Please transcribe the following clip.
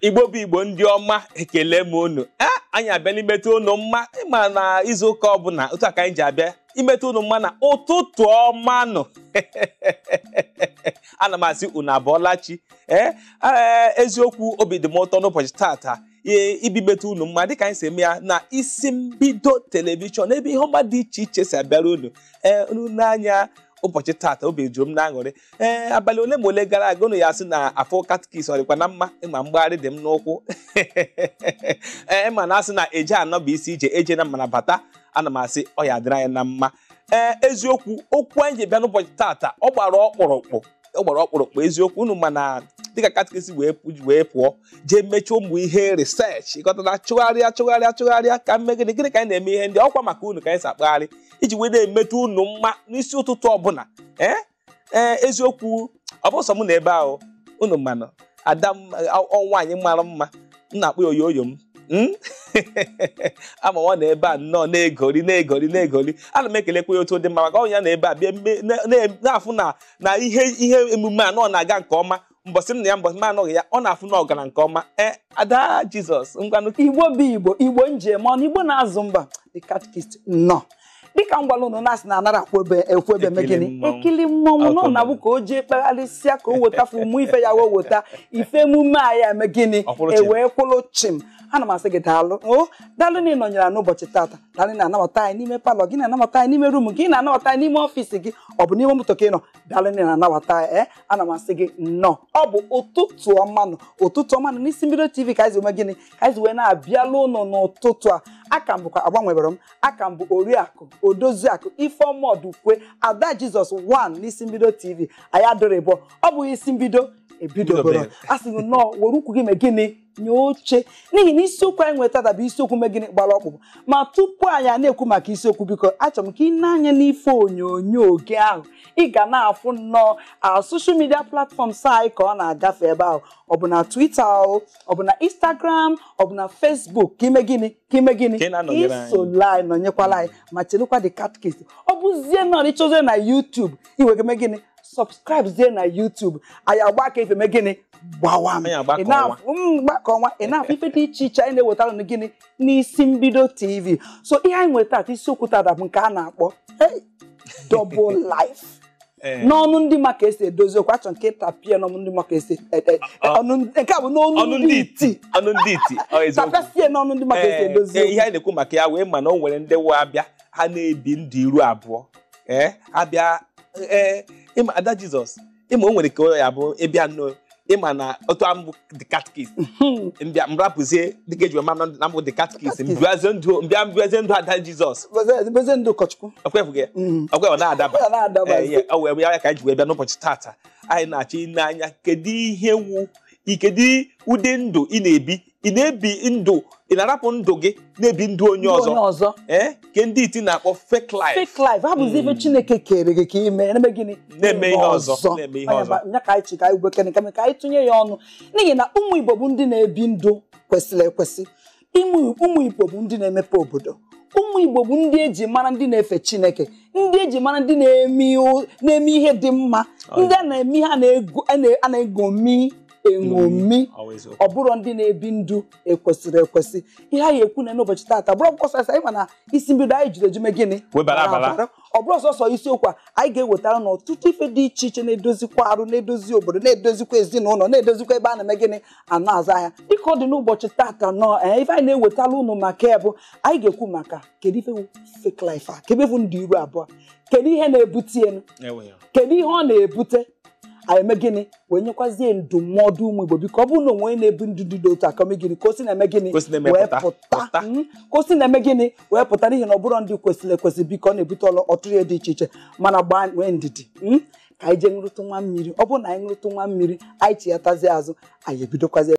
Igbo bụ Igbo ndị ọma ekele m unu. Anyị abịa imetụ unu mma ịma na izu ụka ọbụla otu aka anyị ji abịa imetụ unu mma na ụtụtụ ọma nọ. Ana m asị unu abọọla chi. Eziokwu obi dị m ụtọ n'ụbọchị tata ibi metụ unu mma dịka anyị si eme ya na isi mbido telivishọn ebe ihe ọma dị iche iche si abịara unu. Unu n'anya ụbọchị tata obi juru m n'aṅụrị. Abalị ole ma ole gara aga unu ya sị na afọ katikis ọ dịkwa na mma ịma mgbagharị dị m n'ụkwụ. Ma na asị na eje anọ bụ isi ije eje na mana bata ana m asị ọ ya dịrị anyị na mma. Eziokwu okwu anyị ji bịa n'ụbọchị tata ọ gbara ọkpụrụkpụ eziokwu unu mana dịka katikis wee pụọ jee mechaa ụmụ ihe research ịkọtara chụgharịa ka mmegide gịnị ka anyị na-eme ihe ndị ọkwa maka unu ka anyị si akpagharị iji wee na-emetụ unu mma n'isi ụtụtụ ọbụla. Eziokwu ọ bụ sọ m na ebe ahụ unu mmanụ ada nwaanyị mara mma m na-akpọ ya oyoyo m ama nwa na ebe a nnọọ na-egori ana m ekelekwa ya otu dị mma maka ọnya na ebe a bịa na-afụ na ihe emume a nọ na-aga nke ọma mbọsị m na ya mbọsị m anọghị ya ọ na-afụ na ọgara nke ọma. Ada Jizọs ngwanụ Igbo bụ Igbo njem ọnụ Igbo na-azụ mba the catechist nọ dịka ngwala unu na-asị na anara ekwu ebe megịnị ekili mmọnwụ nọ na bụ ka o jee kpagharịsịa ka o wetafu ụmụ ife ya wee weta ife emume a ya megịnị ewee kwụrụ chim. Ana m asị gị daalụ na ị nọnyere n'ụbọchị tata daalụ na-anabata anyị n'ime palọ gị na-anabata anyị n'ime rumu gị na-anabata anyị n'ime ọfịs gị ọ bụ n'ime moto ka ị nọ daalụ na-anabata anyị. Ana m asị gị nnọọ ọ bụ ụtụtụ ọma nọ n'isi mbido TV ka anyị zi gịnị ka anyị zi wee na-abịala ụnụ n'ụtụtụ a. Aka m bụkwa agbanwebere m aka m bụ Oriakụ Odoziakụ Ifeọma Ọdụkwe Ada Jizọs 1 n'isi mbido TV anyị adịrịbọ ọ bụghị isi mbido ebidoboro a sị gị nnọọ were ukwu gị mee gịnị nye oche n'ihi na isiokwu anyị nweta bụ isiokwu megịnị gbara ọkpụkpụ. Ma tupu anyị na-ekwu maka isiokwu biko achọrọ m ka ị na-anya n'ife onyonyo gị ahụ ị ga na-afụ nnọọ soshal midia platfọms anyị ka ọ na-agafe ebe ahụ ọ bụ na Twitter ọ bụ na Instagram ọ bụ na Facebook ka ime gịnị isola anyị nọnyekwala anyị ma chelekwa the catechist ọ bụzie nọ ịchọzie na YouTube iwe gị megịnị subscribe zie na YouTube anyị agba aka ife megịnị gbawa m gbakọnwa ị na-afụ ife dị iche iche anyị na-ewetara n gịnị n'isi mbido TV. So ihe anyị nweta ata isiokwu tada bụ nke a na-akpọ double life. N'ọnụ ndị maka esi edozi okwu achọ nke tapie n'ọnụ ndị maka esi nke a bụ n'ọnụ ndị iti tapasie n'ọnụ ndị maka esi edozi ihe anyị na-ekwu maka ya wee ma na o nwere ndị nwe abịa ha na-ebi ndụ 20 abịa ịma Ada Jizọs ịma o nwere ka ọ ya bụ ịbịa nnọọ ịma na otu ambụ the catechist mbịa mrapụzie dịka eji ma na mbụ the catechist mbịazie ndụ Ada Jizọs bezie ndụ ụkọchukwu ọ na-adaba ọ wee ya ka anyị ji wee bịa n'ụbọchị tata anyị na-achọ ịnanya kedu ụdị ndụ ị na-ebi ndụ ị na-arapụ ndụ gị na-ebi ndụ onye ọzọ ke ndị iti na-akpọ fake life ha bụzi ife Chineke kere gị ka ime na-eme ihe ọzọ nya ka anyị chi ka anyị gwekene ka anyị tụnye ya ọnụ n'ihi na ụmụ Igbo bụ ndị na-ebi ndụ kwesịrị ekwesị. Ụmụ Igbo bụ ndị na-emepe obodo. Ụmụ Igbo bụ ndị eji mara ndị na-efe Chineke, ndị eji mara ndị na-eme ihe dị mma, ndị a na-eme ihe a na-egomi ọ bụrụ ndị na-ebi ndụ ekwesịrị ekwesị. Ihe anyị ekwu na n'ụbọchị tata bụrụ ọkụkọ sasa ịma na isi mbido anyị jiri ejume gịnị ọ bụrụ sọsọ isiokwu a anyị ga-ewetara n'ọtụtụ ife dị iche iche na-edozikwa arụ na-edozi obodo na-edozikwa ezinụlọ na-edozikwa ebe a na-eme gịnị a na-azụ ahịa dịka ọ dị n'ụbọchị tata nọ ife anyị na-ewetara unu maka ya bụ anyị ga-ekwu maka kedu ife fake life a kedu ife ndụ 20 kedu ihe na-ebute enu kedu ihe ọ na-ebute anyị eme gịnị wee nyekwazie ndụmọdụ ụmụ Igbo biko ọ bụrụ na onwe na-ebu ndụ dị otu aka gịnị ka o si na-eme gịnị wee pụta n'ihi na ọ bụrụ ndị kwesịrị ekwesị biko ọ na-ebute ọtụtụ ihe dị iche iche mana gbaa nwee ndidi ka anyị jee ṅụrụtụ nwa mmiri. Ọ bụrụ na anyị ṅụrụtụ nwa mmiri anyị chighatazie azụ anyị ebidokwazie